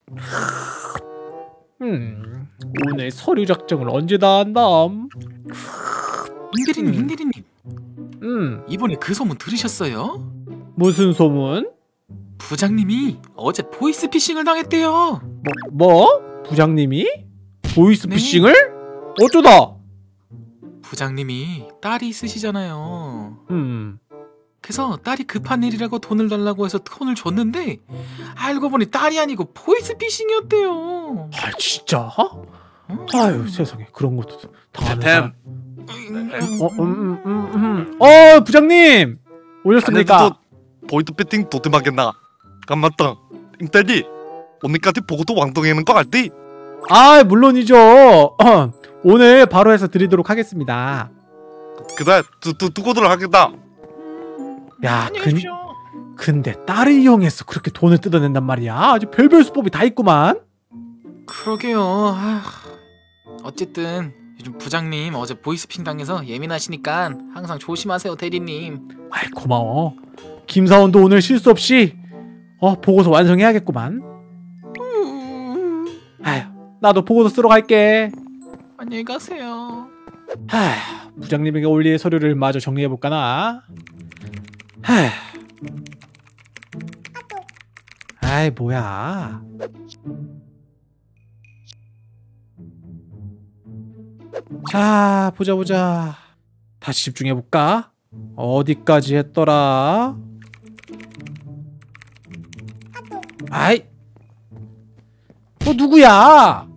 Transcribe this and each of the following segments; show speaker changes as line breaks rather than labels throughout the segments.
오늘 서류 작성을 언제 다 한담?
임대리님, 이번에 그 소문 들으셨어요?
무슨 소문?
부장님이 어제 보이스피싱을 당했대요.
뭐? 부장님이? 보이스피싱을? 어쩌다?
부장님이 딸이 있으시잖아요. 그래서 딸이 급한 일이라고 돈을 달라고 해서 돈을 줬는데 알고 보니 딸이 아니고 보이스피싱이었대요.
아 진짜? 아유 세상에 그런 것도 당하는 사람. 부장님 오셨습니까?
보이스피싱 도대박이나. 깜맞다. 임대리 오늘까지 보고도 왕동이는 거 알지?
아 물론이죠. 오늘 바로 해서 드리도록 하겠습니다.
그래 두고들 하겠다.
야 근데 딸을 이용해서 그렇게 돈을 뜯어낸단 말이야. 아주 별별 수법이 다 있구만.
그러게요. 어쨌든 요즘 부장님 어제 보이스피싱 당해서 예민하시니까 항상 조심하세요 대리님.
아이 고마워. 김사원도 오늘 실수 없이 보고서 완성해야겠구만. 아휴 나도 보고서 쓰러 갈게.
안녕히 가세요.
부장님에게 올릴 서류를 마저 정리해볼까나. 아이 뭐야. 자 보자. 다시 집중해볼까? 어디까지 했더라? 아이 너 누구야?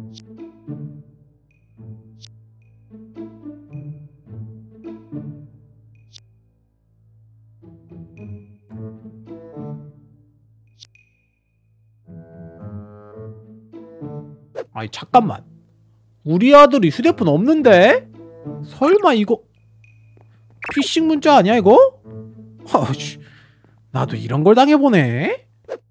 아니 잠깐만 우리 아들이 휴대폰 없는데? 설마 이거 피싱 문자 아니야 이거? 아이씨 나도 이런 걸 당해보네.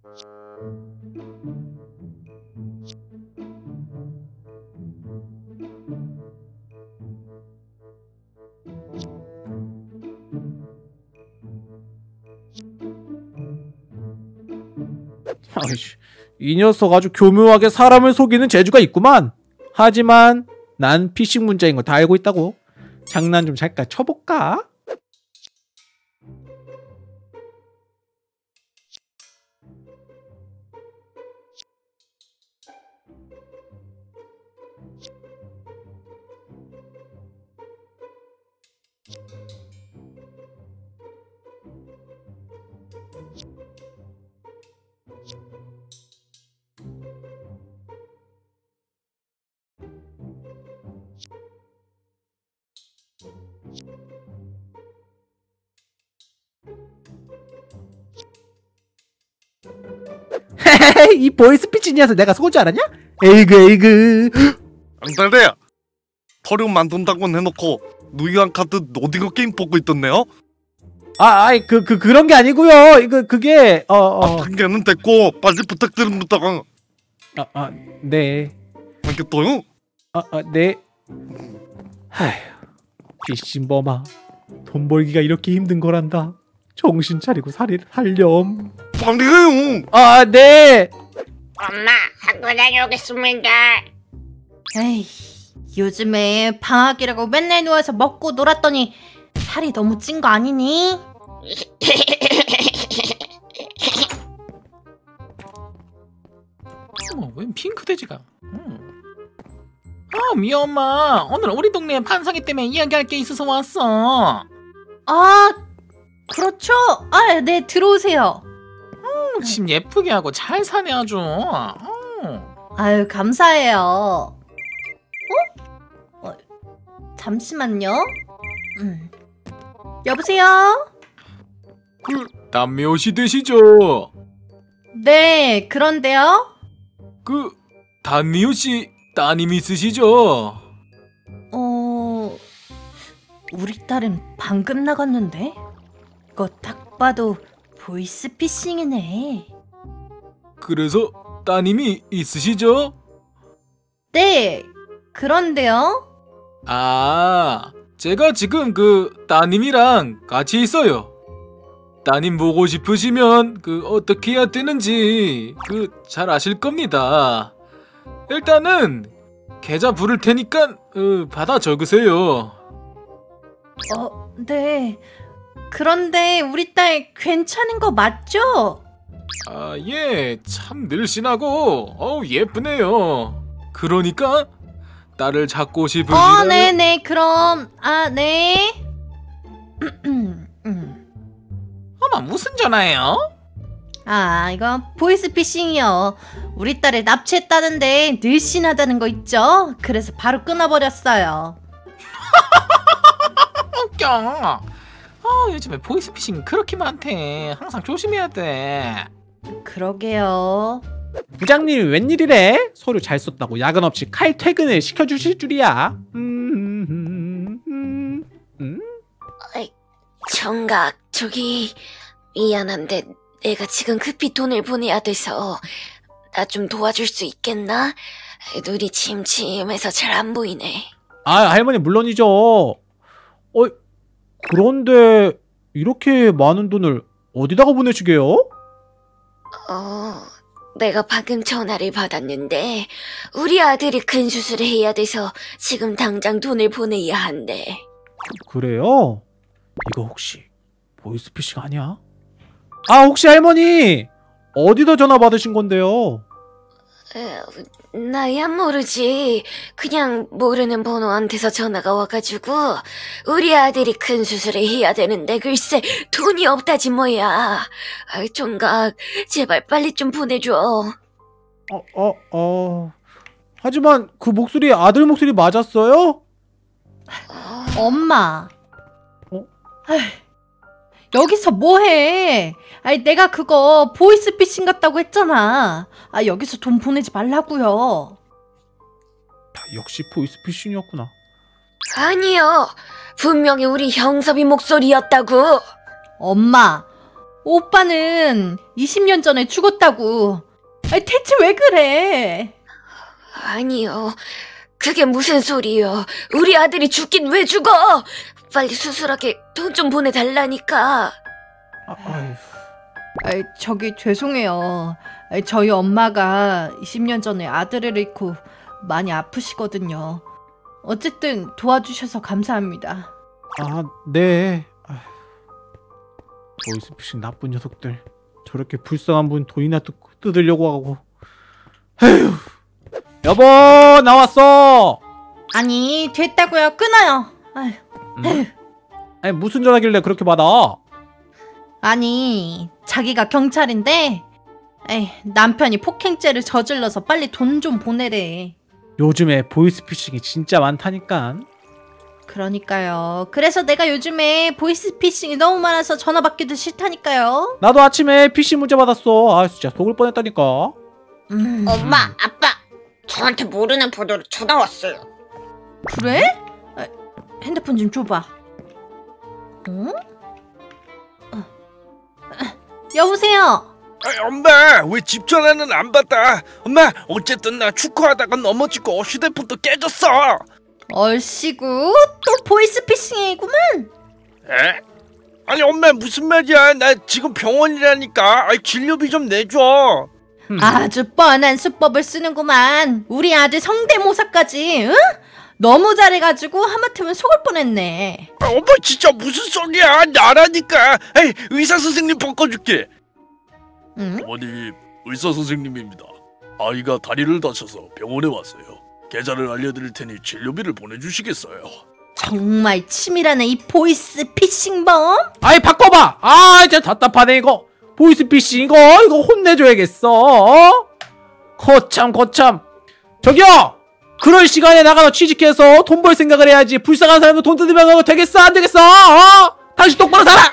아이씨 이 녀석 아주 교묘하게 사람을 속이는 재주가 있구만. 하지만 난 피싱 문자인 거 다 알고 있다고. 장난 좀 잠깐 쳐볼까? 이 보이스피싱이어서 내가 속을 줄 알았냐? 에이그
안달래야 서류 만든다고 해놓고 누이한 카드 오징어 게임 보고 있던데요?
그런 게 아니고요. 그게
그게는 됐고 빨리 부탁드립니다.
네.
알겠어요?
네. 하휴 피싱범아 돈 벌기가 이렇게 힘든 거란다. 정신 차리고 살렴.
빨리 해요.
네.
엄마, 학교 다녀오겠습니다.
에이, 요즘에 방학이라고 맨날 누워서 먹고 놀았더니 살이 너무 찐 거 아니니?
웬 핑크돼지가. 미 엄마 오늘 우리 동네 판상이 때문에 이야기할 게 있어서 왔어.
그렇죠. 네 들어오세요.
집 예쁘게 하고 잘 사네 아주.
아유 감사해요. 잠시만요. 여보세요?
남매옷이 되시죠?
네 그런데요?
단미호씨 따님 있으시죠?
우리 딸은 방금 나갔는데? 이거 딱 봐도 보이스피싱이네.
그래서 따님이 있으시죠?
네 그런데요?
제가 지금 따님이랑 같이 있어요.
따님 보고 싶으시면 어떻게 해야 되는지 잘 아실 겁니다. 일단은 계좌 부를 테니까 받아 적으세요.
네. 그런데 우리 딸 괜찮은 거 맞죠?
아, 예, 참 늘씬하고 예쁘네요. 그러니까 딸을 찾고 싶으시다면
네네. 그럼 네.
어머, 무슨 전화예요?
이거 보이스피싱이요. 우리 딸을 납치했다는데 늘씬하다는 거 있죠? 그래서 바로 끊어버렸어요.
웃겨. 요즘에 보이스피싱 그렇게 많대. 항상 조심해야 돼.
그러게요.
부장님이 웬일이래? 서류 잘 썼다고 야근 없이 칼퇴근을 시켜주실 줄이야.
정각, 저기 미안한데 내가 지금 급히 돈을 보내야 돼서 나 좀 도와줄 수 있겠나? 눈이 침침해서 잘 안 보이네.
할머니 물론이죠. 그런데 이렇게 많은 돈을 어디다가 보내시게요?
내가 방금 전화를 받았는데 우리 아들이 큰 수술을 해야 돼서 지금 당장 돈을 보내야 한대.
그래요? 이거 혹시 보이스피싱 아니야? 혹시 할머니 어디다 전화 받으신 건데요?
나야 모르지. 그냥 모르는 번호한테서 전화가 와가지고 우리 아들이 큰 수술을 해야 되는데 글쎄 돈이 없다지 뭐야. 총각 제발 빨리 좀 보내줘.
하지만 그 목소리 아들 목소리 맞았어요?
엄마. 여기서 뭐해? 내가 그거 보이스피싱 같다고 했잖아. 여기서 돈 보내지 말라고요.
역시 보이스피싱이었구나.
아니요. 분명히 우리 형섭이 목소리였다고.
엄마, 오빠는 20년 전에 죽었다고. 대체 왜 그래?
아니요. 그게 무슨 소리요. 우리 아들이 죽긴 왜 죽어? 빨리 수술하게 돈 좀 보내달라니까.
저기 죄송해요. 저희 엄마가 20년 전에 아들을 잃고 많이 아프시거든요. 어쨌든 도와주셔서 감사합니다.
네. 보이스피싱 나쁜 녀석들. 저렇게 불쌍한 분 돈이나 뜯으려고 하고. 에휴. 여보 나왔어.
아니 됐다고요. 끊어요.
아니 무슨 전화길래 그렇게 받아?
아니 자기가 경찰인데 남편이 폭행죄를 저질러서 빨리 돈 좀 보내래.
요즘에 보이스피싱이 진짜 많다니까.
그러니까요. 그래서 내가 요즘에 보이스피싱이 너무 많아서 전화 받기도 싫다니까요.
나도 아침에 피싱 문자 받았어. 진짜 속을 뻔했다니까.
엄마, 아빠, 저한테 모르는 번호로 전화 왔어요.
그래? 핸드폰 좀 줘봐. 여보세요?
엄마 왜 집 전화는 안 받아? 엄마 어쨌든 나 축구하다가 넘어지고 휴대폰도 깨졌어.
얼씨구 또 보이스피싱이구만.
에? 아니 엄마 무슨 말이야? 나 지금 병원이라니까. 진료비 좀 내줘.
아주 뻔한 수법을 쓰는구만. 우리 아들 성대모사까지. 응? 너무 잘해가지고 하마터면 속을 뻔했네.
엄마 진짜 무슨 소리야? 나라니까. 의사 선생님 바꿔줄게.
응?
어머님, 의사 선생님입니다. 아이가 다리를 다쳐서 병원에 왔어요. 계좌를 알려드릴 테니 진료비를 보내주시겠어요?
정말 치밀하네 이 보이스피싱범.
바꿔봐. 진짜 답답하네 이거. 보이스피싱 이거 혼내줘야겠어. 거참. 저기요. 그럴 시간에 나가서 취직해서 돈 벌 생각을 해야지. 불쌍한 사람도 돈 뜯으면 하고 되겠어 안 되겠어? 당신 똑바로 살아.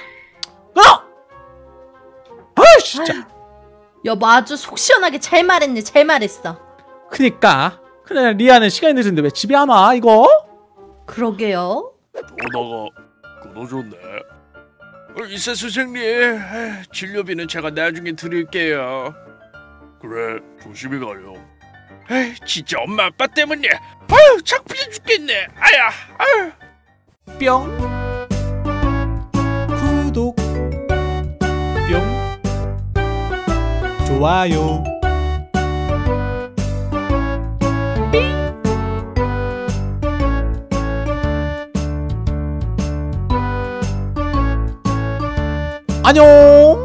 진짜.
여보 아주 속 시원하게 잘 말했네. 잘 말했어.
그니까. 그래 리아는 시간이 늦은데 왜 집에 안 와 이거?
그러게요.
전화가 끊어졌네. 의사 선생님, 진료비는 제가 나중에 드릴게요. 그래, 조심히 가요. 진짜 엄마 아빠 때문에 창피해 죽겠네.
뿅. 구독.
좋아요.
안녕.